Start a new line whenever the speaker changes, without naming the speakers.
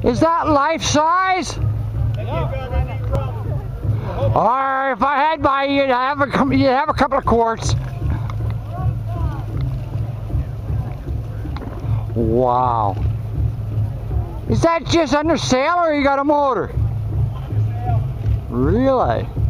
Is that life size? Or if I had my, you'd have a couple of quarts. Wow. Is that just under sail or you got a motor? Really?